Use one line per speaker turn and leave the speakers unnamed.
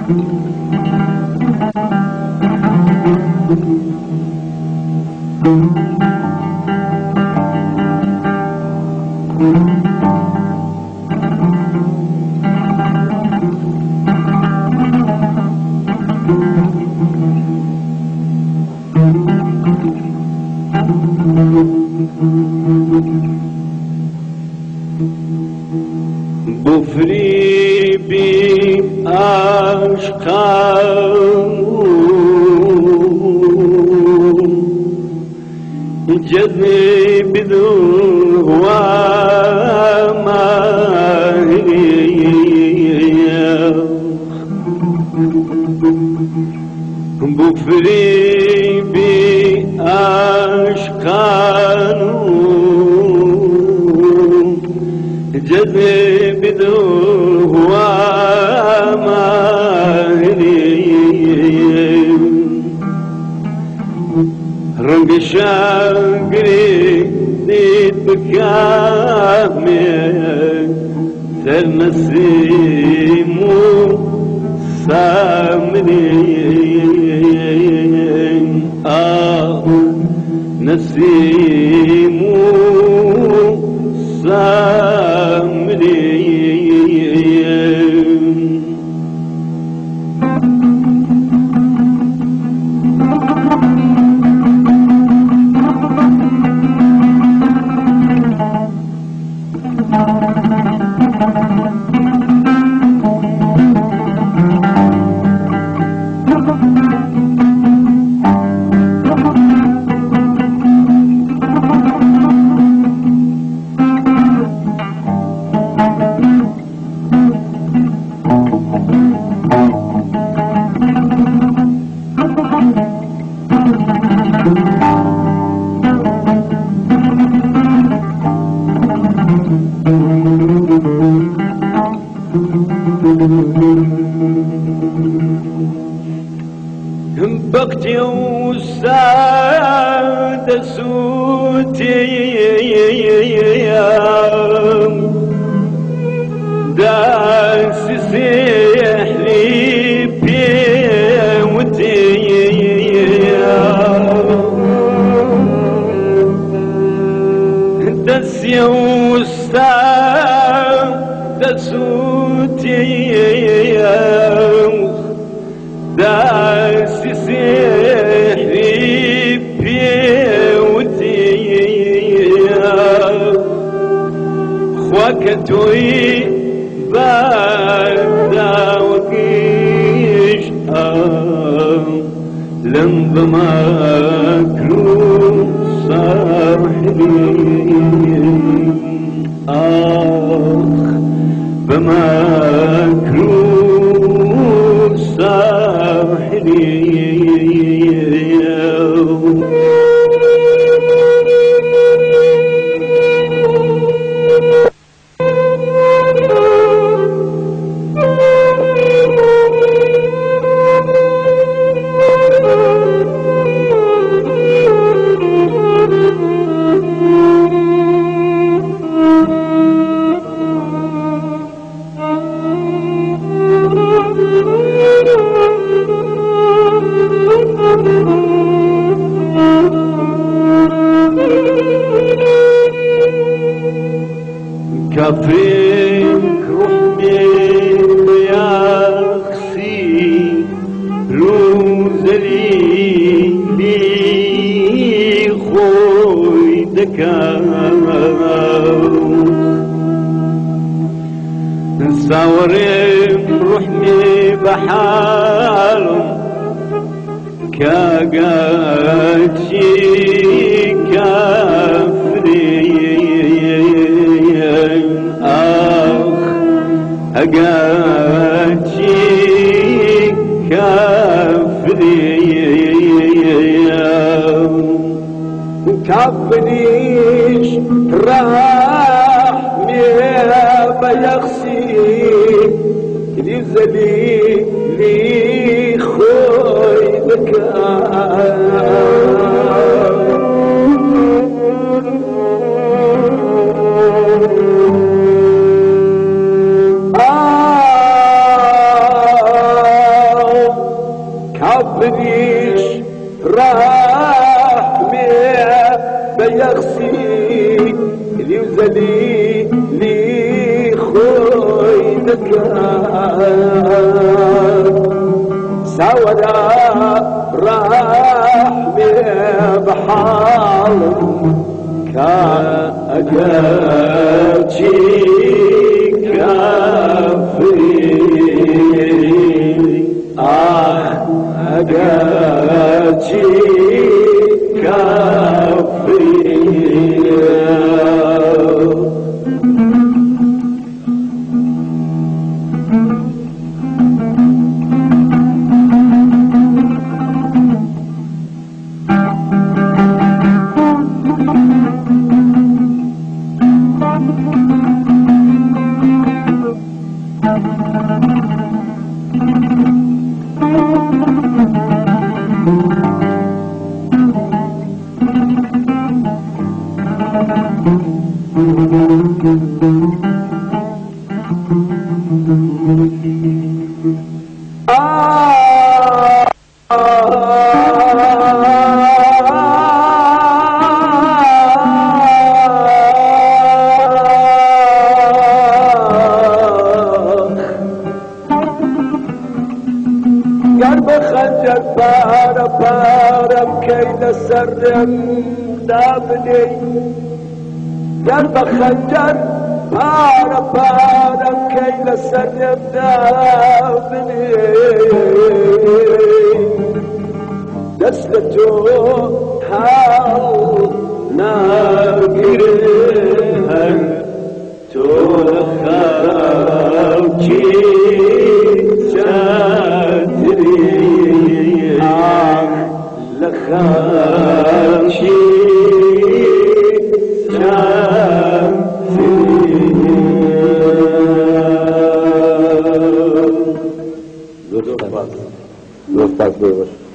بفریبی عشقم جذب بفریبی عشقم جذب رنگ شاگری دید بکامل سر نسیم و سامرین نسیم و سامرین بقتي وساد سوتي داس سيحلي بيوتي داس وساد سوتي داس سحري بيوتي خواكتوي بادا وكيش لنظما كروس صاحبي بما كروس صاحبي كفرك رحمي يا خسي روزلي لي خوي دكاو نصورم رحمي بحالهم كاقاتشي كافري أقاتشي كافري كافريش راح ميابا يخسي لزلي لي خوي منيش راح بيغسي لي وزلي لي خوي دكان سورا راح بحال كأجاتي كافري أجاتي كافري قلب خنجر بارم كيد سرم دابني قلب خنجر بارم كيد سرم دابني دسلته حال ناقرهن تخاوكي لخاشي شافي